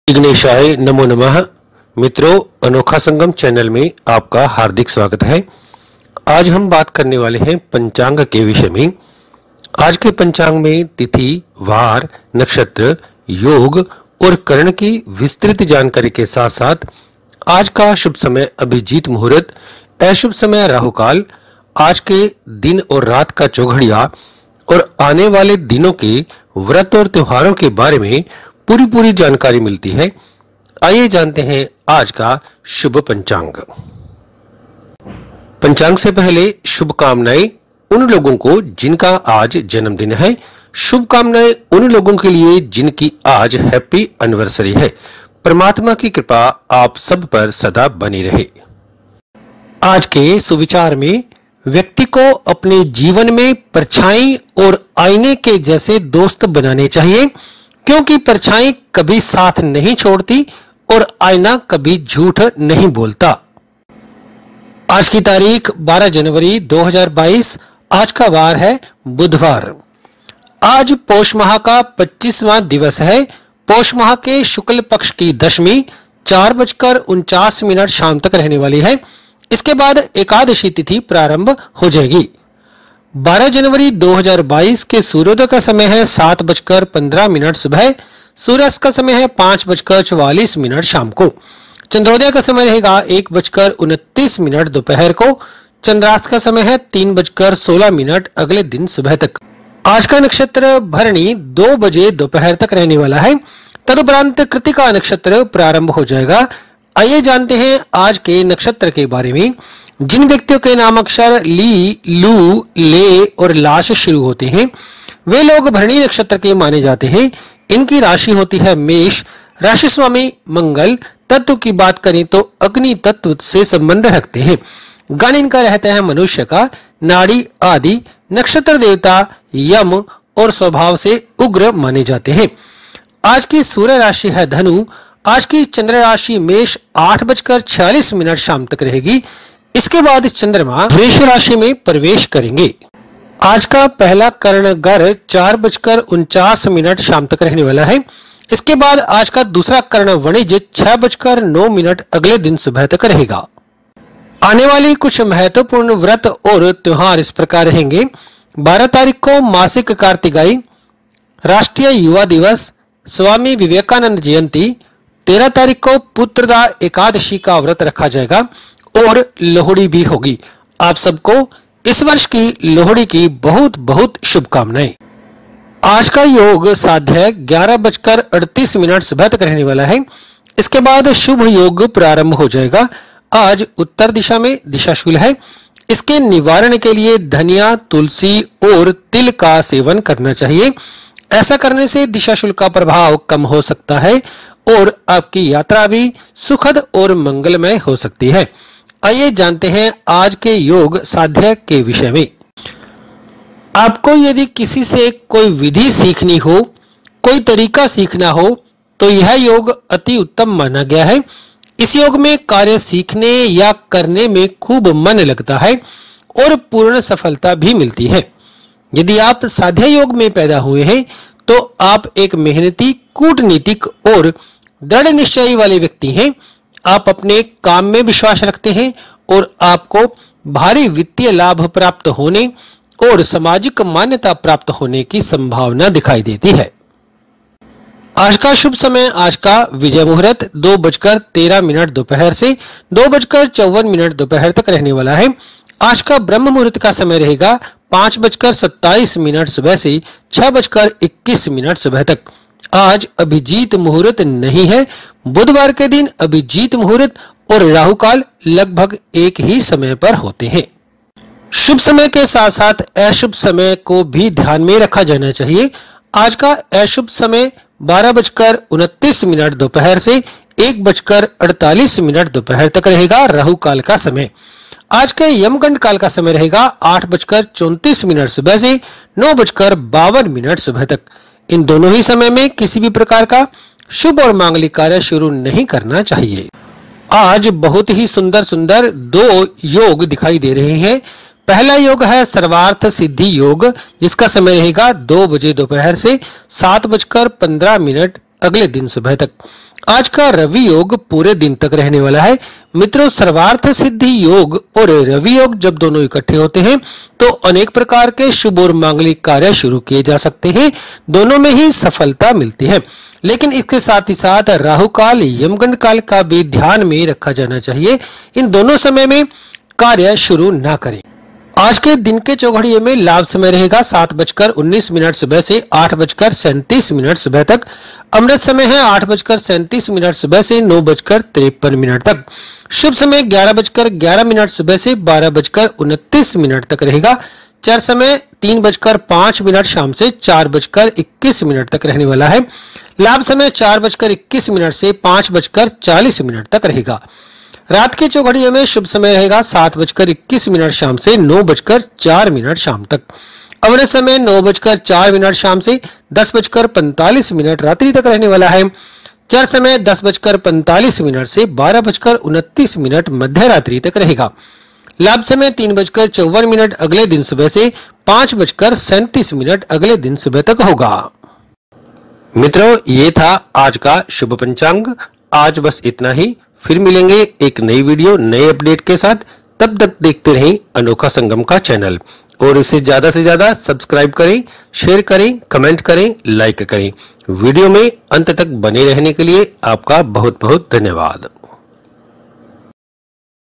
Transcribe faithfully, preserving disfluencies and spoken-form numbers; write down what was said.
विघ्नेशाय नमो नमः। मित्रों, अनोखा संगम चैनल में आपका हार्दिक स्वागत है। आज हम बात करने वाले हैं पंचांग के विषय में। आज के पंचांग में तिथि, वार, नक्षत्र, योग और करण की विस्तृत जानकारी के साथ साथ आज का शुभ समय अभिजीत मुहूर्त, अशुभ समय राहु काल, आज के दिन और रात का चौघड़िया और आने वाले दिनों के व्रत और त्योहारों के बारे में पूरी पूरी जानकारी मिलती है। आइए जानते हैं आज का शुभ पंचांग। पंचांग से पहले शुभकामनाएं उन लोगों को जिनका आज जन्मदिन है। शुभकामनाएं उन लोगों के लिए जिनकी आज हैप्पी एनिवर्सरी है। परमात्मा की कृपा आप सब पर सदा बनी रहे। आज के सुविचार में व्यक्ति को अपने जीवन में परछाई और आईने के जैसे दोस्त बनाने चाहिए, क्योंकि परछाई कभी साथ नहीं छोड़ती और आईना कभी झूठ नहीं बोलता। आज की तारीख बारह जनवरी दो हज़ार बाईस। आज का वार है बुधवार। आज पौष माह का पच्चीसवां दिवस है। पौष माह के शुक्ल पक्ष की दशमी चार बजकर उनचास मिनट शाम तक रहने वाली है। इसके बाद एकादशी तिथि प्रारंभ हो जाएगी। बारह जनवरी दो हज़ार बाईस के सूर्योदय का समय है सात बजकर पंद्रह मिनट सुबह। सूर्यास्त का समय है पांच बजकर चौवालीस मिनट शाम को। चंद्रोदय का समय रहेगा एक बजकर उनतीस मिनट दोपहर को। चंद्रास्त का समय है तीन बजकर सोलह मिनट अगले दिन सुबह तक। आज का नक्षत्र भरणी दो बजे दोपहर तक रहने वाला है। तदुपरांत कृतिका नक्षत्र प्रारंभ हो जाएगा। आइए जानते हैं आज के नक्षत्र के बारे में। जिन व्यक्तियों के नाम अक्षर ली, लू, ले और ला से शुरू होते हैं वे लोग भरणी नक्षत्र के माने जाते हैं। इनकी राशि होती है मेष। राशि स्वामी मंगल। तत्व की बात करें तो अग्नि तत्व से संबंध रखते हैं। गण इनका रहता है मनुष्य का। नाड़ी आदि। नक्षत्र देवता यम और स्वभाव से उग्र माने जाते हैं। आज की सूर्य राशि है धनु। आज की चंद्र राशि मेष आठ बजकर छियालीस मिनट शाम तक रहेगी। इसके बाद चंद्रमा वृष राशि में प्रवेश करेंगे। आज का पहला कर्ण गर चार बजकर उनचास मिनट शाम तक रहने वाला है। इसके बाद आज का दूसरा कर्ण वणिज छह बजकर नौ मिनट अगले दिन सुबह तक रहेगा। आने वाली कुछ महत्वपूर्ण व्रत और त्योहार इस प्रकार रहेंगे। बारह तारीख को मासिक कार्तिकाई, राष्ट्रीय युवा दिवस, स्वामी विवेकानंद जयंती। तेरह तारीख को पुत्रदा एकादशी का व्रत रखा जाएगा और लोहड़ी भी होगी। आप सबको इस वर्ष की लोहड़ी की बहुत बहुत शुभकामनाएं। आज का योग साध्य ग्यारह बजकर अड़तीस मिनट सुबह तक रहने वाला है। इसके बाद शुभ योग प्रारंभ हो जाएगा। आज उत्तर दिशा में दिशाशूल है। इसके निवारण के लिए धनिया, तुलसी और तिल का सेवन करना चाहिए। ऐसा करने से दिशाशूल का प्रभाव कम हो सकता है और आपकी यात्रा भी सुखद और मंगलमय हो सकती है। आइए जानते हैं आज के योग साध्य के विषय में। आपको यदि किसी से कोई विधि सीखनी हो, कोई तरीका सीखना हो, तो यह योग अति उत्तम माना गया है। इस योग में कार्य सीखने या करने में खूब मन लगता है और पूर्ण सफलता भी मिलती है। यदि आप साध्य योग में पैदा हुए हैं तो आप एक मेहनती, कूटनीतिक और दृढ़ निश्चयी वाले व्यक्ति हैं। आप अपने काम में विश्वास रखते हैं और आपको भारी वित्तीय लाभ प्राप्त होने और सामाजिक मान्यता प्राप्त होने की संभावना दिखाई देती है। आज का शुभ समय, आज का विजय मुहूर्त दो बजकर तेरह मिनट दोपहर से दो बजकर चौवन मिनट दोपहर तक रहने वाला है। आज का ब्रह्म मुहूर्त का समय रहेगा पांच बजकर सत्ताईस मिनट सुबह से छह बजकर इक्कीस मिनट सुबह तक। आज अभिजीत मुहूर्त नहीं है। बुधवार के दिन अभिजीत मुहूर्त और राहु काल लगभग एक ही समय पर होते हैं। शुभ समय के साथ साथ अशुभ समय को भी ध्यान में रखा जाना चाहिए। आज का अशुभ समय बारह बजकर उनतीस मिनट दोपहर से एक बजकर अड़तालीस मिनट दोपहर तक रहेगा राहु काल का समय। आज के यमगंड काल का समय रहेगा आठ बजकर चौंतीस मिनट सुबह से नौ बजकर बावन मिनट सुबह तक। इन दोनों ही समय में किसी भी प्रकार का शुभ और मांगलिक कार्य शुरू नहीं करना चाहिए। आज बहुत ही सुंदर सुंदर दो योग दिखाई दे रहे हैं। पहला योग है सर्वार्थ सिद्धि योग, जिसका समय रहेगा दो बजे दोपहर से सात बजकर पंद्रह मिनट अगले दिन सुबह तक। आज का रवि योग पूरे दिन तक रहने वाला है। मित्रों, सर्वार्थ सिद्धि योग और रवि योग जब दोनों इकट्ठे होते हैं तो अनेक प्रकार के शुभ और मांगलिक कार्य शुरू किए जा सकते हैं। दोनों में ही सफलता मिलती है, लेकिन इसके साथ ही साथ राहु काल, यमगंड काल का भी ध्यान में रखा जाना चाहिए। इन दोनों समय में कार्य शुरू ना करें। आज के दिन के चौघड़िए में लाभ समय रहेगा सात बजकर उन्नीस मिनट सुबह से आठ बजकर सैंतीस मिनट सुबह तक। अमृत समय है आठ बजकर सैंतीस मिनट सुबह से नौ बजकर तिरपन मिनट तक। शुभ समय ग्यारह बजकर ग्यारह मिनट सुबह से बारह बजकर उनतीस मिनट तक रहेगा। चार समय तीन बजकर पांच मिनट शाम से चार बजकर इक्कीस मिनट तक रहने वाला है। लाभ समय चार बजकर इक्कीस मिनट से पांच बजकर चालीस मिनट तक रहेगा। रात के चौघड़िए में शुभ समय रहेगा सात बजकर इक्कीस मिनट शाम से नौ बजकर चार मिनट शाम तक। अमृत समय नौ बजकर चार मिनट शाम से दस बजकर पैंतालीस मिनट रात्रि तक रहने वाला है। चर समय दस बजकर पैंतालीस मिनट से बारह बजकर उनतीस मिनट मध्य रात्रि तक रहेगा। लाभ समय तीन बजकर चौवन मिनट अगले दिन सुबह से पांच बजकर सैंतीस मिनट अगले दिन सुबह तक होगा। मित्रों, ये था आज का शुभ पंचांग। आज बस इतना ही। फिर मिलेंगे एक नई वीडियो नए अपडेट के साथ। तब तक देखते रहें अनोखा संगम का चैनल और इसे ज्यादा से ज्यादा सब्सक्राइब करें, शेयर करें, कमेंट करें, लाइक करें। वीडियो में अंत तक बने रहने के लिए आपका बहुत बहुत धन्यवाद।